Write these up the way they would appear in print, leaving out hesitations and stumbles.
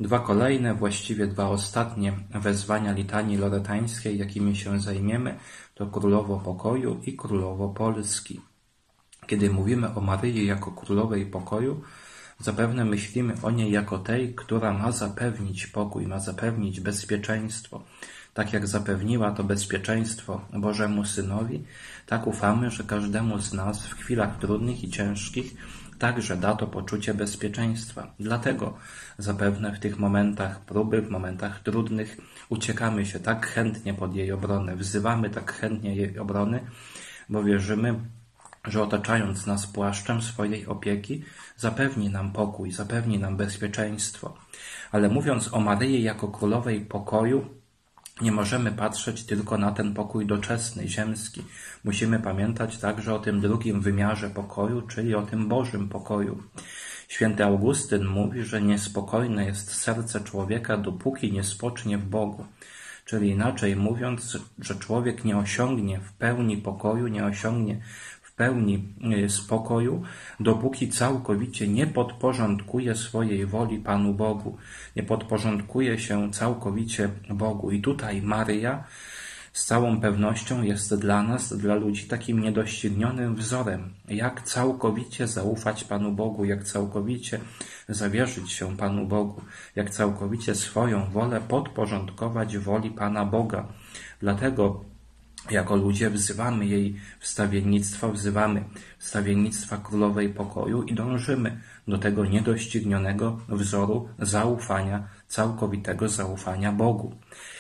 Dwa kolejne, właściwie dwa ostatnie wezwania litanii loretańskiej, jakimi się zajmiemy, to Królowo Pokoju i Królowo Polski. Kiedy mówimy o Maryi jako Królowej Pokoju, zapewne myślimy o niej jako tej, która ma zapewnić pokój, ma zapewnić bezpieczeństwo. Tak jak zapewniła to bezpieczeństwo Bożemu Synowi, tak ufamy, że każdemu z nas w chwilach trudnych i ciężkich także da to poczucie bezpieczeństwa. Dlatego zapewne w tych momentach próby, w momentach trudnych uciekamy się tak chętnie pod jej obronę, wzywamy tak chętnie jej obrony, bo wierzymy, że otaczając nas płaszczem swojej opieki, zapewni nam pokój, zapewni nam bezpieczeństwo. Ale mówiąc o Maryi jako Królowej Pokoju, nie możemy patrzeć tylko na ten pokój doczesny, ziemski. Musimy pamiętać także o tym drugim wymiarze pokoju, czyli o tym Bożym pokoju. Święty Augustyn mówi, że niespokojne jest serce człowieka, dopóki nie spocznie w Bogu. Czyli inaczej mówiąc, że człowiek nie osiągnie w pełni pokoju, nie osiągnie w pełni spokoju, dopóki całkowicie nie podporządkuje swojej woli Panu Bogu, nie podporządkuje się całkowicie Bogu. I tutaj Maryja z całą pewnością jest dla nas, dla ludzi, takim niedoścignionym wzorem, jak całkowicie zaufać Panu Bogu, jak całkowicie zawierzyć się Panu Bogu, jak całkowicie swoją wolę podporządkować woli Pana Boga. Dlatego jako ludzie wzywamy jej wstawiennictwa, wzywamy wstawiennictwa Królowej Pokoju i dążymy do tego niedoścignionego wzoru zaufania, całkowitego zaufania Bogu.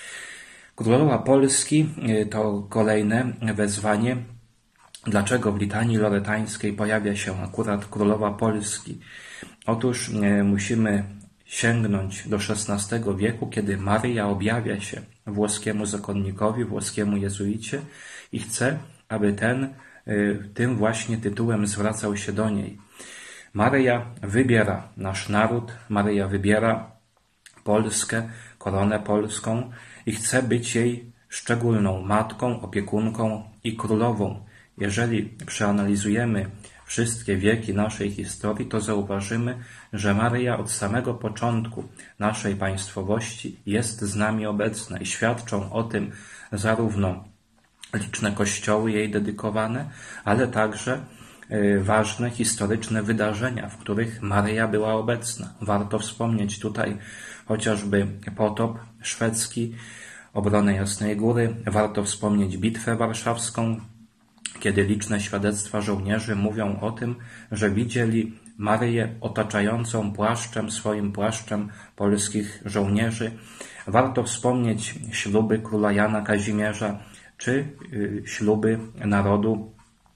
Królowa Polski to kolejne wezwanie. Dlaczego w litanii loretańskiej pojawia się akurat Królowa Polski? Otóż musimy sięgnąć do XVI wieku, kiedy Maryja objawia się włoskiemu zakonnikowi, włoskiemu jezuicie i chce, aby ten tym właśnie tytułem zwracał się do niej. Maryja wybiera nasz naród, Maryja wybiera Polskę, koronę polską i chce być jej szczególną matką, opiekunką i królową. Jeżeli przeanalizujemy wszystkie wieki naszej historii, to zauważymy, że Maryja od samego początku naszej państwowości jest z nami obecna i świadczą o tym zarówno liczne kościoły jej dedykowane, ale także ważne historyczne wydarzenia, w których Maryja była obecna. Warto wspomnieć tutaj chociażby potop szwedzki, obronę Jasnej Góry, warto wspomnieć Bitwę Warszawską, kiedy liczne świadectwa żołnierzy mówią o tym, że widzieli Maryję otaczającą swoim płaszczem polskich żołnierzy. Warto wspomnieć śluby króla Jana Kazimierza, czy śluby narodu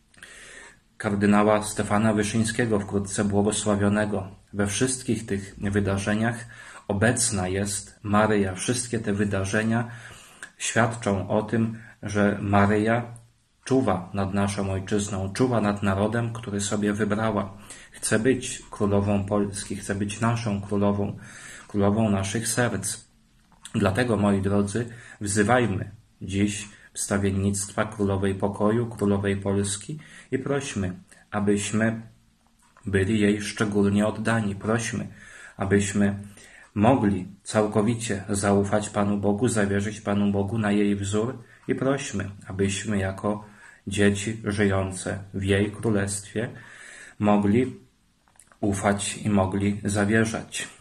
kardynała Stefana Wyszyńskiego, wkrótce błogosławionego. We wszystkich tych wydarzeniach obecna jest Maryja. Wszystkie te wydarzenia świadczą o tym, że Maryja czuwa nad naszą ojczyzną, czuwa nad narodem, który sobie wybrała. Chce być królową Polski, chce być naszą królową, królową naszych serc. Dlatego, moi drodzy, wzywajmy dziś wstawiennictwa Królowej Pokoju, Królowej Polski i prośmy, abyśmy byli jej szczególnie oddani. Prośmy, abyśmy mogli całkowicie zaufać Panu Bogu, zawierzyć Panu Bogu na jej wzór i prośmy, abyśmy jako dzieci żyjące w jej królestwie mogli ufać i mogli zawierzać.